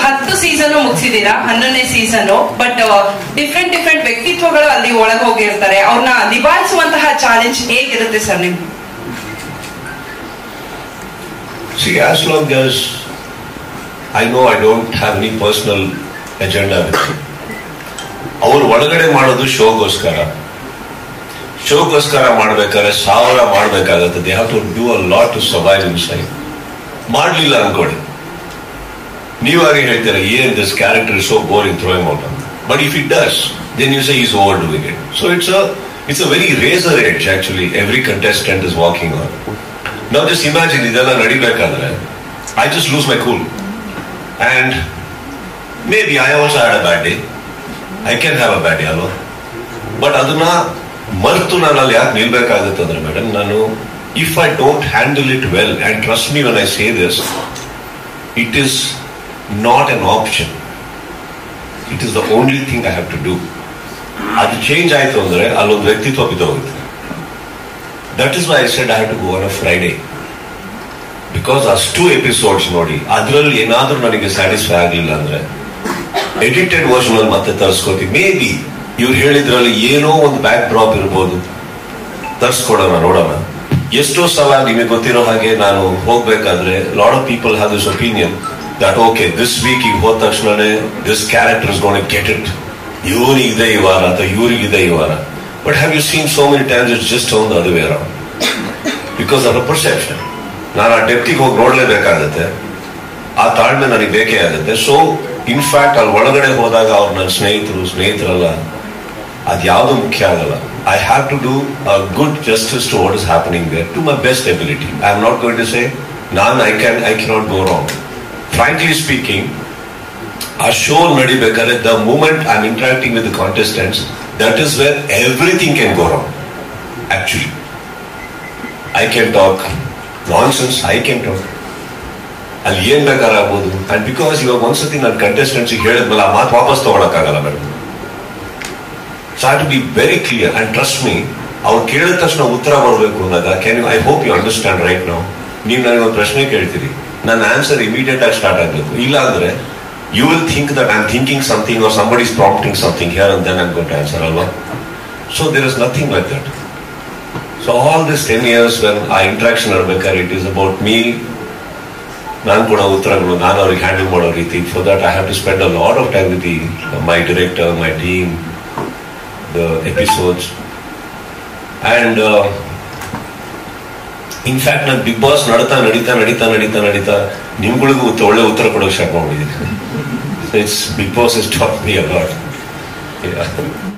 10 season ಮುಗಿಸಿದೀರಾ, 11ನೇ season. But different ವ್ಯಕ್ತಿತ್ವಗಳು ಅಲ್ಲಿ ಒಳಗೆ ಹೋಗಿರ್ತಾರೆ. ಅವ್ರನ್ನ ನಿಭಾಯಿಸುವಂತಹ ಚಾಲೆಂಜ್ ಹೇಗಿರುತ್ತೆ ಸರ್ ನಿಮ್ಗೆ? See, as long as I know I don't have any personal agenda with you, ಅವರು ಒಳಗಡೆ ಮಾಡೋದು ಶೋಗೋಸ್ಕರ ಮಾಡ್ಬೇಕಾದ್ರೆ 1000 ಮಾಡ್ಬೇಕಾಗತ್ತೆ. They have to do a lot to survive inside. ಮಾಡ್ಲಿಲ್ಲ ಅನ್ಕೊಳ್ಳಿ, ನೀವಾಗೆ ಹೇಳ್ತೀರಾ ಏನ್ this character is so boring, throw him out ಅಂತ. But if it does, then you say is overdoing it. So it's a very razor edge actually every contestant is walking on. ನಾವು just imagine ಇದೆಲ್ಲ ನಡಿಬೇಕಾದ್ರೆ I just lose my cool and maybe I also had a bad day. I can have a bad day ಅಲ್ವಾ? But ಅದನ್ನ ಮರೆತು ನಾನು ಅಲ್ಲಿ ಯಾಕೆ ನಿಲ್ಬೇಕಾಗುತ್ತೆ ಅಂದ್ರೆ ಮೇಡಮ್, ನಾನು if I don't handle it well, and trust me when I say this, it is not an option, it is the only thing I have to do. ಅದು ಚೇಂಜ್ ಆಯ್ತು ಅಂದ್ರೆ ಅಲ್ಲೊಂದು ವ್ಯಕ್ತಿತ್ವ ಬಿದ್ದೋಗುತ್ತೆ. That is why I said I have to go on a Friday, because ಅಷ್ಟು episodes ನೋಡಿ ಅದರಲ್ಲಿ ಏನಾದ್ರೂ ನನಗೆ ಸ್ಯಾಟಿಸ್ಫೈ ಆಗಲಿಲ್ಲ ಅಂದ್ರೆ ಎಡಿಟೆಡ್ ವರ್ಷನ್ ಅಲ್ಲಿ ಮತ್ತೆ ತರಿಸ್ಕೋತೀವಿ. ಮೇ ಬಿ ಇವ್ರು ಹೇಳಿದ್ರಲ್ಲಿ ಏನೋ ಒಂದು ಬ್ಯಾಕ್ ಡ್ರಾಪ್ ಇರ್ಬೋದು, ತರಿಸ್ಕೊಡೋಣ, ನೋಡೋಣ. ಎಷ್ಟೋ ಸಲ ನಿಮಗೆ ಗೊತ್ತಿರೋ ಹಾಗೆ ನಾನು ಹೋಗ್ಬೇಕಾದ್ರೆ lot of people have this opinion that okay this week ಈಗ ಹೋದ ತಕ್ಷಣನೇ this character is gonna get it, ಇವನಿಗಿದೆ ಈ ವಾರ ಅಥವಾ ಇವರಿಗಿದೆ ಈ ವಾರ. But have you seen so many times it's just on the other way around because of a perception. ನಾನು ಆ ಡೆಪ್ತಿಗೆ ಹೋಗಿ ನೋಡ್ಲೇಬೇಕಾಗತ್ತೆ, ಆ ತಾಳ್ಮೆ ನನಗೆ ಬೇಕೇ ಆಗುತ್ತೆ. ಸೊ ಇನ್ಫ್ಯಾಕ್ಟ್ ಅಲ್ಲಿ ಒಳಗಡೆ ಹೋದಾಗ ಅವ್ರು ನನ್ನ ಸ್ನೇಹಿತರಲ್ಲ, ಅದ್ಯಾವುದು ಮುಖ್ಯ ಆಗಲ್ಲ. I have to do a good justice to what is happening there to my best ability. I am not going to say I cannot go wrong. Frankly speaking, ಆ ಶೋ ನಡಿಬೇಕಾದ್ರೆ the moment I am interacting with the contestants, that is where everything can go wrong. Actually I can talk nonsense, I can talk, ಅಲ್ಲಿ ಏನ್ ಬೇಕಾದ್ರೆ ಆಗ್ಬೋದು. And because ಇವಾಗ ಒಂದ್ಸತಿ ನನ್ನ contestants ಹೇಳಿದ್ಮೇಲೆ ಆ ಮಾತು ವಾಪಸ್ ತಗೊಳಕ್ಕಾಗಲ್ಲ madam. So I to be very clear and trust me. ಅವ್ರು ಕೇಳಿದ ತಕ್ಷಣ ಉತ್ತರ ಮಾಡಬೇಕು ಅಂದಾಗ I hope you understand right now. ನೀವು ನನಗೆ ಒಂದು ಪ್ರಶ್ನೆ ಕೇಳ್ತೀರಿ, ನನ್ನ ಆನ್ಸರ್ ಇಮಿಡಿಯೇಟ್ ಆಗಿ ಸ್ಟಾರ್ಟ್ ಆಗಬೇಕು. ಇಲ್ಲ ಅಂದ್ರೆ you will think that I am thinking something or somebody is prompting something here and then I am going to answer ಅಲ್ವಾ? So there is nothing like that. So all this 10 years when ಆ interaction ಇರ್ಬೇಕಾದ್ರೆ it is about me. ನಾನು ಕೊಡೋ ಉತ್ತರಗಳು ನಾನು ಅವ್ರಿಗೆ handle ಮಾಡೋ ರೀತಿ. For that I have to spend a lot of time with my director, my team, the episodes. And in fact ನಾನು ಬಿಗ್ ಬಾಸ್ ನಡೀತಾ ನಿಮ್ಗಳಿಗೂ ಒಳ್ಳೆ ಉತ್ತರ ಕೊಡೋಕೆ ಸ್ಟಾರ್ಟ್ ಮಾಡ್ಬಿಟ್ಟಿದ್ದೀನಿ. It's Bigg Boss is taught me a lot.